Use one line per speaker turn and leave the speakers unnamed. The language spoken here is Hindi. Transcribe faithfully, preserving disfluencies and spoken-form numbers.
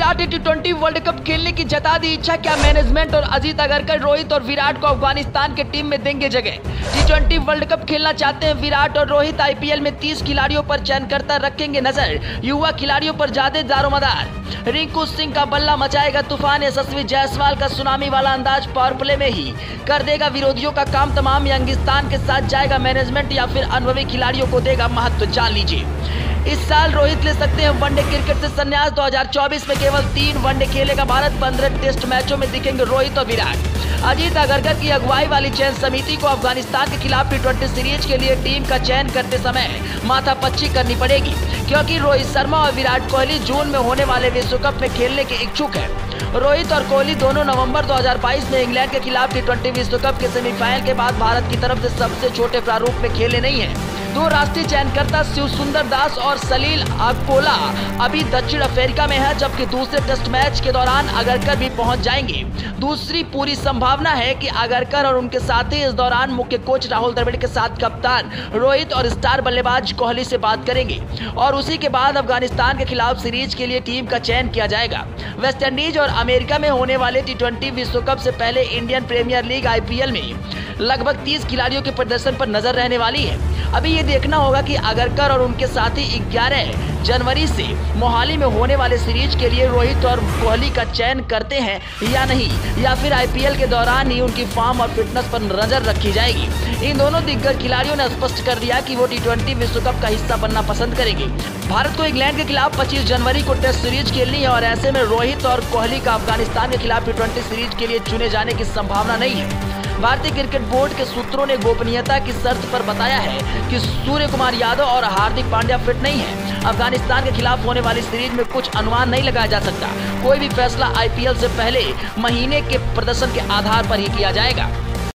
विराट ने टी ट्वेंटी वर्ल्ड कप खेलने की जता दी इच्छा। क्या मैनेजमेंट और अजीत अगरकर रोहित और विराट को अफगानिस्तान के टीम में देंगे जगह? टी ट्वेंटी वर्ल्ड कप खेलना चाहते हैं विराट और रोहित। आईपीएल में तीस खिलाड़ियों पर चयनकर्ता रखेंगे नजर। युवा खिलाड़ियों पर ज्यादा दारोमदार। रिंकू सिंह का बल्ला मचाएगा तूफान। यशस्वी जायसवाल का सुनामी वाला अंदाज पावर प्ले में ही कर देगा विरोधियों का काम तमाम। यंगिस्तान के साथ जाएगा मैनेजमेंट या फिर अनुभवी खिलाड़ियों को देगा महत्व? जान लीजिए। इस साल रोहित ले सकते हैं वनडे क्रिकेट से संन्यास। दो हज़ार चौबीस में केवल तीन वनडे खेलेगा भारत। पंद्रह टेस्ट मैचों में दिखेंगे रोहित और विराट। अजीत अगरकर की अगुवाई वाली चयन समिति को अफगानिस्तान के खिलाफ टी ट्वेंटी सीरीज के लिए टीम का चयन करते समय माथापच्ची करनी पड़ेगी, क्योंकि रोहित शर्मा और विराट कोहली जून में होने वाले विश्व कप में खेलने के इच्छुक हैं। रोहित और कोहली दोनों नवंबर दो हज़ार बाईस में इंग्लैंड के खिलाफ टी ट्वेंटी विश्व कप के सेमीफाइनल के बाद भारत की तरफ से सबसे छोटे प्रारूप में खेले नहीं हैं। दो राष्ट्रीय चयनकर्ता शिव सुंदर दास और सलील अकोला अभी दक्षिण अफ्रीका में है, जबकि दूसरे टेस्ट मैच के दौरान अगरकर भी पहुंच जाएंगे। दूसरी पूरी संभावना है कि अगरकर और उनके साथी इस दौरान मुख्य कोच राहुल द्रविड़ के साथ कप्तान रोहित और स्टार बल्लेबाज कोहली से बात करेंगे और उसी के बाद अफगानिस्तान के खिलाफ सीरीज के लिए टीम का चयन किया जाएगा। वेस्टइंडीज और अमेरिका में होने वाले टी ट्वेंटी विश्व कप से पहले इंडियन प्रीमियर लीग आईपीएल में लगभग तीस खिलाड़ियों के प्रदर्शन पर नजर रहने वाली है। अभी ये देखना होगा कि अगरकर और उनके साथी ग्यारह जनवरी से मोहाली में होने वाले सीरीज के लिए रोहित और कोहली का चयन करते हैं या नहीं, या फिर आईपीएल के दौरान ही उनकी फॉर्म और फिटनेस पर नजर रखी जाएगी। इन दोनों दिग्गज खिलाड़ियों ने स्पष्ट कर दिया कि वो टी ट्वेंटी विश्व कप का हिस्सा बनना पसंद करेंगे। भारत को इंग्लैंड के खिलाफ पच्चीस जनवरी को टेस्ट सीरीज खेलनी है और ऐसे में रोहित और कोहली का अफगानिस्तान के खिलाफ टी ट्वेंटी सीरीज के लिए चुने जाने की संभावना नहीं है। भारतीय क्रिकेट बोर्ड के सूत्रों ने गोपनीयता की शर्त पर बताया है कि सूर्य कुमार यादव और हार्दिक पांड्या फिट नहीं है। अफगानिस्तान के खिलाफ होने वाली सीरीज में कुछ अनुमान नहीं लगाया जा सकता। कोई भी फैसला आईपीएल से पहले महीने के प्रदर्शन के आधार पर ही किया जाएगा।